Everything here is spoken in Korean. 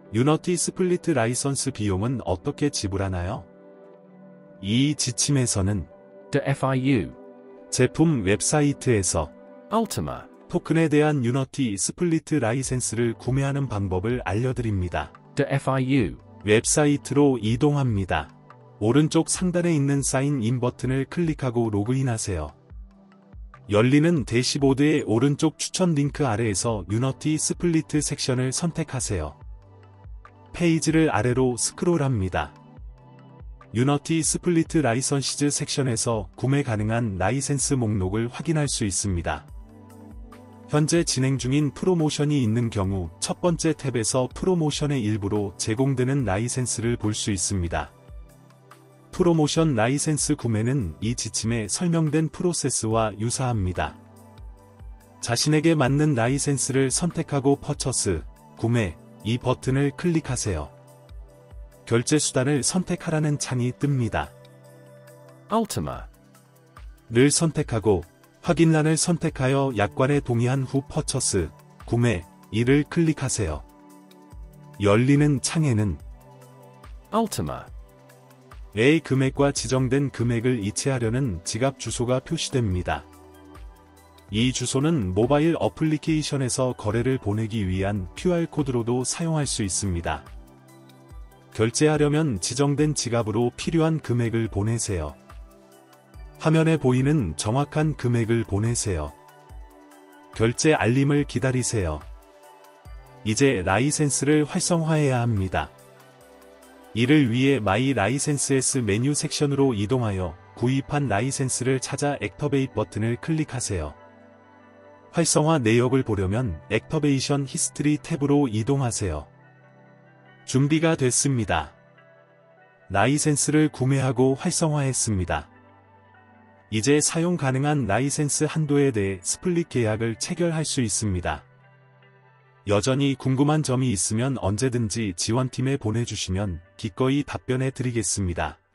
유니티 스플릿 라이선스 비용은 어떻게 지불하나요? 이 지침에서는 The FIU. 제품 웹사이트에서 Ultima. 토큰에 대한 유니티 스플릿 라이센스를 구매하는 방법을 알려드립니다. The FIU. 웹사이트로 이동합니다. 오른쪽 상단에 있는 사인 인 버튼을 클릭하고 로그인하세요. 열리는 대시보드의 오른쪽 추천 링크 아래에서 유니티 스플릿 섹션을 선택하세요. 페이지를 아래로 스크롤합니다. 유니티 스플릿 라이선시즈 섹션에서 구매 가능한 라이센스 목록을 확인할 수 있습니다. 현재 진행 중인 프로모션이 있는 경우 첫 번째 탭에서 프로모션의 일부로 제공되는 라이센스를 볼 수 있습니다. 프로모션 라이센스 구매는 이 지침에 설명된 프로세스와 유사합니다. 자신에게 맞는 라이센스를 선택하고 퍼처스, 구매, 이 버튼을 클릭하세요. 결제 수단을 선택하라는 창이 뜹니다. Ultima. 를 선택하고 확인란을 선택하여 약관에 동의한 후 퍼처스, 구매, 이를 클릭하세요. 열리는 창에는 Ultima. A 금액과 지정된 금액을 이체하려는 지갑 주소가 표시됩니다. 이 주소는 모바일 어플리케이션에서 거래를 보내기 위한 QR코드로도 사용할 수 있습니다. 결제하려면 지정된 지갑으로 필요한 금액을 보내세요. 화면에 보이는 정확한 금액을 보내세요. 결제 알림을 기다리세요. 이제 라이센스를 활성화해야 합니다. 이를 위해 마이 라이센스에스 메뉴 섹션으로 이동하여 구입한 라이센스를 찾아 액터베이트 버튼을 클릭하세요. 활성화 내역을 보려면 액터베이션 히스토리 탭으로 이동하세요. 준비가 됐습니다. 라이센스를 구매하고 활성화했습니다. 이제 사용 가능한 라이센스 한도에 대해 스플릿 계약을 체결할 수 있습니다. 여전히 궁금한 점이 있으면 언제든지 지원팀에 보내주시면 기꺼이 답변해 드리겠습니다.